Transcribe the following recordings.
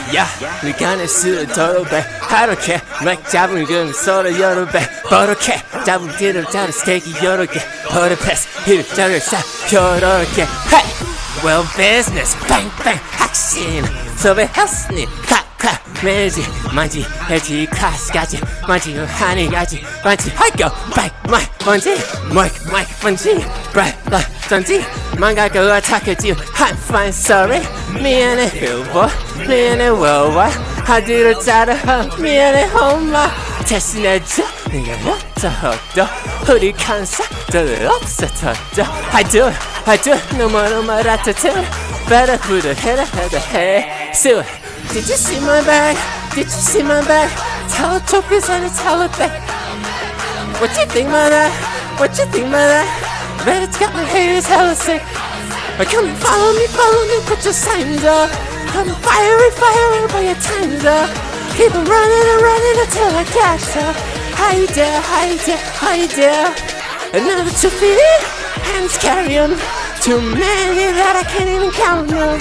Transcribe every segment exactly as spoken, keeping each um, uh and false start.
야, 네가 내 술을 더러배 하루게 막 잡은 건 서로 여러 배 버럭해 잡은 뒤를 자른 스테이크 여러 개 버려 패스 힐 자를 싹 여러 개 Hey! Well business bang bang 확신 섭외 헬스니 칵칵 매지 만지 해지 클래스까지 만지 하니까지 만지 하이고 바이 마이 만지 마이크 마이크 만지 브라이트 던지 망가고 착해지 I'm fine sorry 미안해 힐보 미안해 워워 하드를 자르 미안해 홈마 대신해줘 네가 먼저 헛도 우리 컨셉들 없어 터져 I do I do 너무너무 라타트 Better put a head ahead of head So did you see my bag? Did you see my bag? Tell a trophies and tell it back What you think about that? What you think about that? Bet it's got my haters hella sick Come and follow me, follow me, put your signs up Come fire it, fire it, put your times up Keep on running and running until I catch up Hi there, hi there, hi there Another two feet in, hands carry 'em Too many that I can't even count them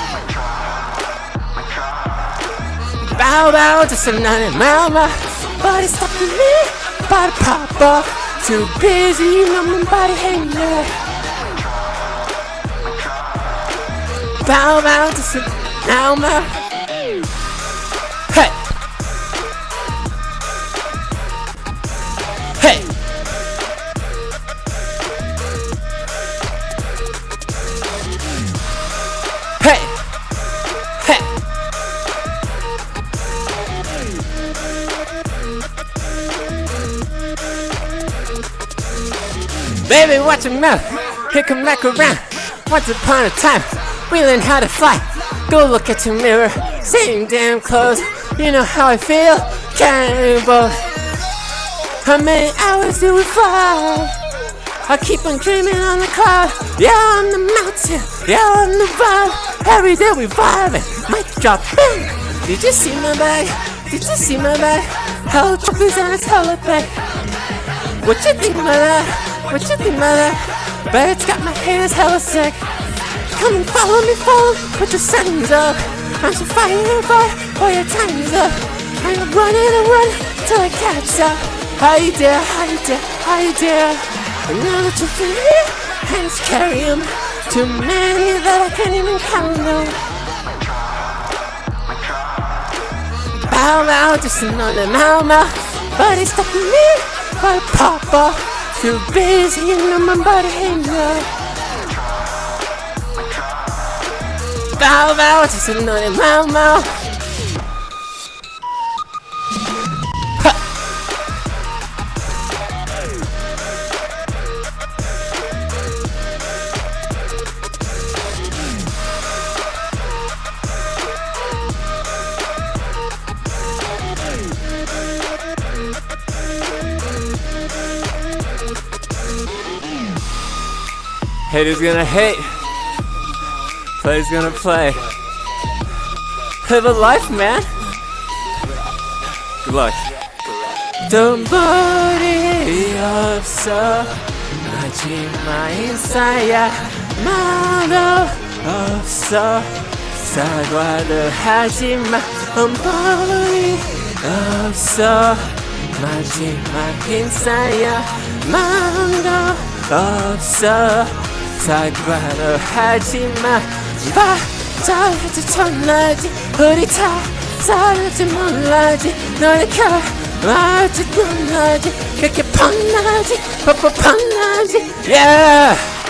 Bow bow, just another mama Body stopping me, body pop up Too busy, know my body hanging up Bow bow, just another mama Hey! Hey! Hey! Hey! Baby, watch your mouth. Here come back around. Once upon a time, we learned how to fly. Go look at your mirror. Same damn clothes. You know how I feel. Can't both. How many hours do we fly? I keep on dreaming on the cloud. Yeah, on the mountain. Yeah, on the vibe. Every day we vibing. Mic drop. Bang. Did you see my bag? Did you see my bag? Hell trophies and it's hella bag. What you think about that? What you think about that? Bet it's got my haters hella sick. Come and follow me, follow me, put your settings up. I'm so fire, fire, all your time's up. I'm running and running till I catch up. Hi there, hi there, hi there. Another two feet, hands carry 'em. Too many that I can't even count them. Bow bow, just another mama. Body stopping me, body pop up. Too busy, you know my body hanging up. Bow bow, just another mama. Haters gonna hate, players gonna play. Live a life, man. Good luck. 돈벌이 없어 마지막 인사야 말도 없어 사과를 하지마 돈벌이 없어 마지막 인사야 말도 없어 사과를 하지마 바자야지 천나지 우리 다 살지 몰라지 너의 결말지 놀라지 그렇게 뻔나지 뻔뻔뻔나지 yeah